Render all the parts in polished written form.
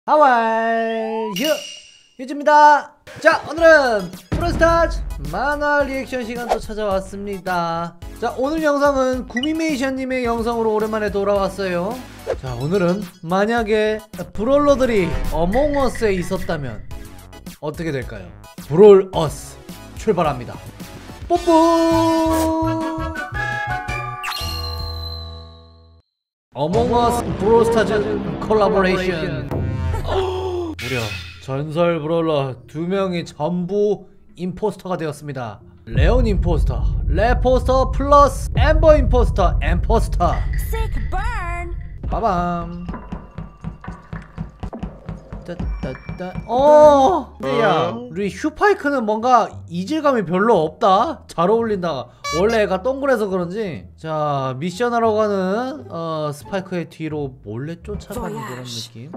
How are you? 유즈입니다. 자, 오늘은 브롤스타즈 만화 리액션 시간 또 찾아왔습니다. 자, 오늘 영상은 구미메이션님의 영상으로 오랜만에 돌아왔어요. 자, 오늘은 만약에 브롤러들이 어몽어스에 있었다면 어떻게 될까요? 브롤어스 출발합니다. 뽀뽀! 어몽어스 브롤스타즈 콜라보레이션. 무려 전설 브롤러 2명이 전부 임포스터가 되었습니다. 레온 임포스터, 레포스터 플러스 엠버 임포스터, 엠포스터. 빠밤. 야, 우리 슈파이크는 뭔가 이질감이 별로 없다. 잘 어울린다. 원래 애가 동그래서 그런지. 자, 미션하러 가는 스파이크의 뒤로 몰래 쫓아가는 그런 느낌.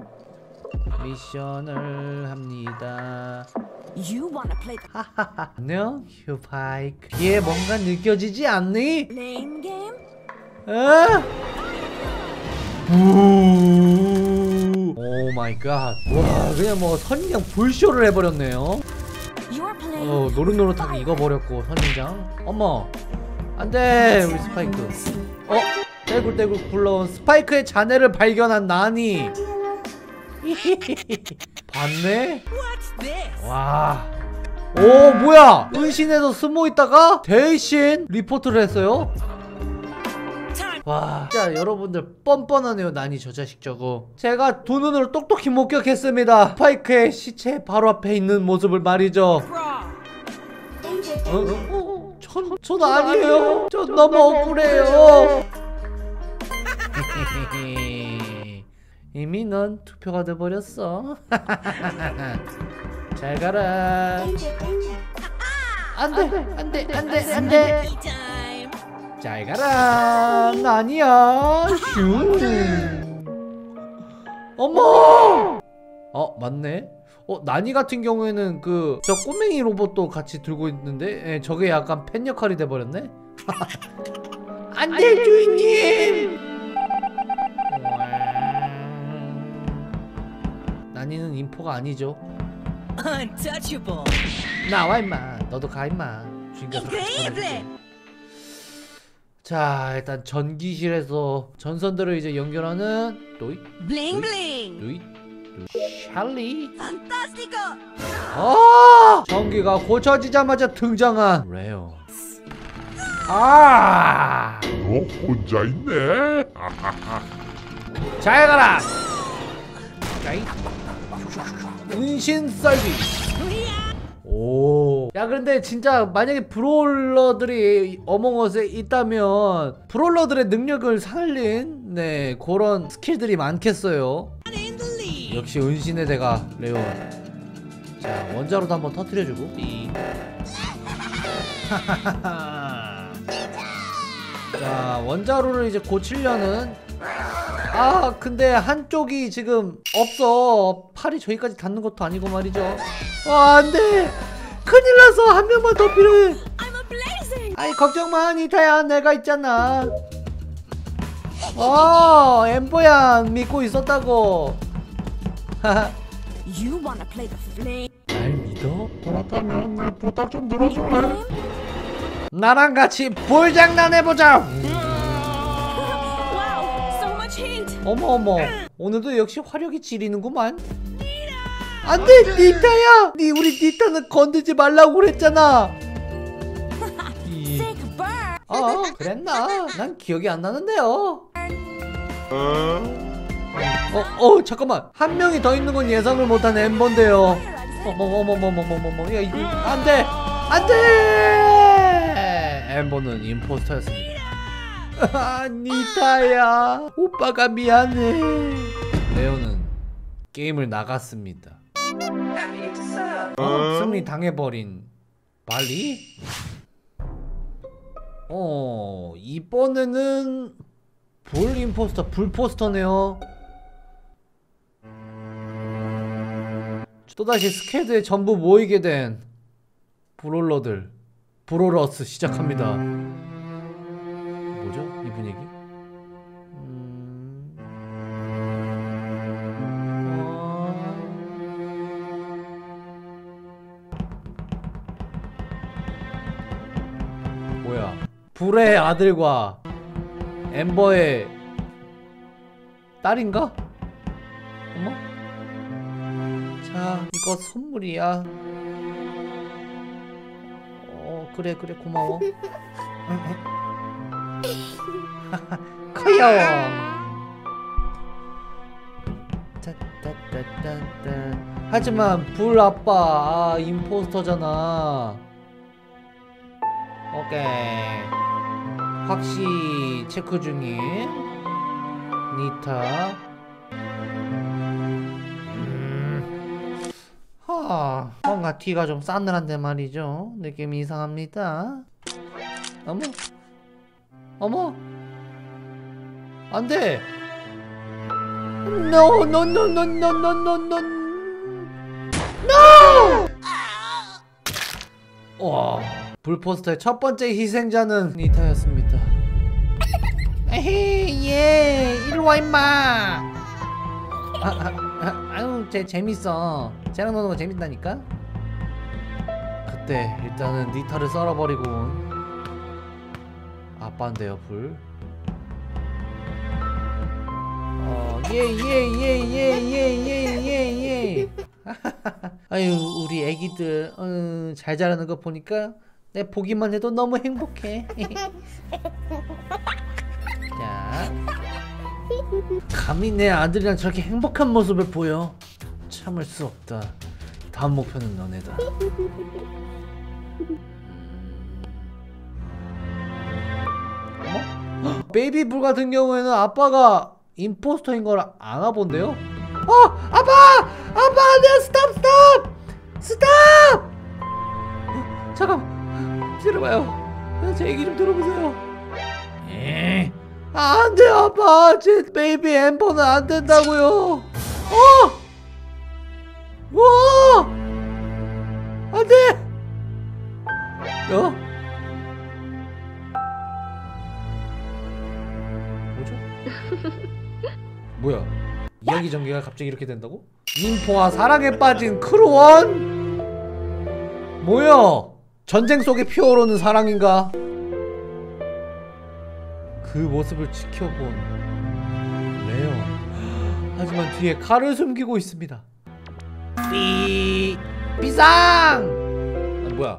미션을 합니다. 하하하. 안녕 슈파이크. 얘 뭔가 느껴지지 않니? 오 마이 갓. 와, 그냥 뭐 선인장 불쇼를 해버렸네요. 노릇노릇하게 익어버렸고 선인장. 어머 안돼. 우리 스파이크. 떼굴떼굴 굴러온 스파이크의 자네를 발견한 나니. 봤네? 와. 오 뭐야, 은신에서 숨어있다가 대신 리포트를 했어요? 와, 진짜 여러분들 뻔뻔하네요. 나니 저 자식 저거. 제가 두 눈으로 똑똑히 목격했습니다. 스파이크의 시체 바로 앞에 있는 모습을 말이죠. 전 아니에요. 전 너무 억울해요. 이미 넌 투표가 돼버렸어. 잘 가라. 안돼 안돼 안돼 안돼. 잘 가라. 나니야. 슝. 어머. 맞네. 나니 같은 경우에는 저 꼬맹이 로봇도 같이 들고 있는데, 저게 약간 팬 역할이 돼버렸네. 안돼 주인님. 나니는 인포가 아니죠. 나와 임마. 너도 가 임마. 주인께서 같이 보내줄게. 자, 일단 전기실에서 전선들을 이제 연결하는 또이 또이 샬리. 전기가 고쳐지자마자 등장한 레온. 너 혼자 있네. 잘 가라. 은신 썰기. 오. 야, 근데 진짜 만약에 브롤러들이 어몽어스에 있다면 브롤러들의 능력을 살린 그런 스킬들이 많겠어요. 역시 은신의 대가 레온. 자, 원자로도 한번 터뜨려주고. 자, 원자로를 이제 고치려는. 근데 한쪽이 지금 없어. 팔이 저기까지 닿는 것도 아니고 말이죠. 안돼. 큰일 나서 한 명만 더 필요해. 아이, 걱정마 니타야. 내가 있잖아. 엠버야 믿고 있었다고. 날 믿어? 그렇다면 부탁 좀 들어줄래? 나랑 같이 볼장난 해보자. 어머 오늘도 역시 화력이 지리는구만. 안돼 니타야. 우리 니타는 건들지 말라고 그랬잖아. 그랬나? 난 기억이 안 나는데요. 잠깐만. 한 명이 더 있는 건 예상을 못한 엠버인데요. 어머머머머머머머머. 야, 이거 안돼 안돼. 엠버는 임포스터였습니다. 니타야, 오빠가 미안해. 레온은 게임을 나갔습니다. 승리 당해버린 발리? 이번에는 볼 임포스터, 불포스터네요. 또다시 스케드에 전부 모이게 된 브롤러들, 브롤어스 시작합니다. 뭐죠? 이 분위기? 불의 아들과 엠버의 딸인가? 어머? 자, 이거 선물이야. 그래 고마워. 커요. 하지만 불 아빠 임포스터잖아. 오케이. 확시 체크 중인 니타. 뭔가 뒤가 좀 싸늘한데 말이죠. 느낌이 이상합니다. 어머 안돼. No no no no no no no no no. 와, 불포스터의 첫 번째 희생자는 니타였습니다. 에헤이 예 이리와 임마. 아유 재밌어. 쟤랑 노는 거 재밌다니까. 그때 일단은 니타를 썰어버리고 아빠인데요 불. 예. 아유 우리 애기들 잘 자라는 거 보니까 내 보기만 해도 너무 행복해. 자, 감히 내 아들이랑 저렇게 행복한 모습을 보여. 참을 수 없다. 다음 목표는 너네다. 베이비 불 같은 경우에는 아빠가 임포스터인 걸 아나 본데요? 아빠! 내가 스탑! 잠깐 기다려봐요. 제 얘기 좀 들어보세요. 안돼 아빠, 제 베이비 엠버는 안 된다고요. 와! 안돼! 뭐죠? 뭐야? 이야기 전개가 갑자기 이렇게 된다고? 인포와 사랑에 빠진 크루원? 뭐야? 전쟁 속에 피어오르는 사랑인가? 그 모습을 지켜본 레온. 하지만 뒤에 칼을 숨기고 있습니다. 비상! 뭐야?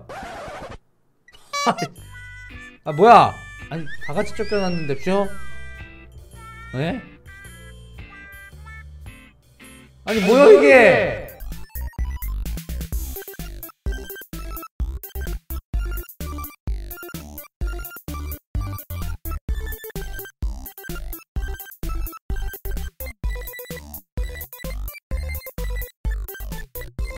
뭐야? 아니 다같이 쫓겨났는데 죠? 에? 아니 뭐야 이게?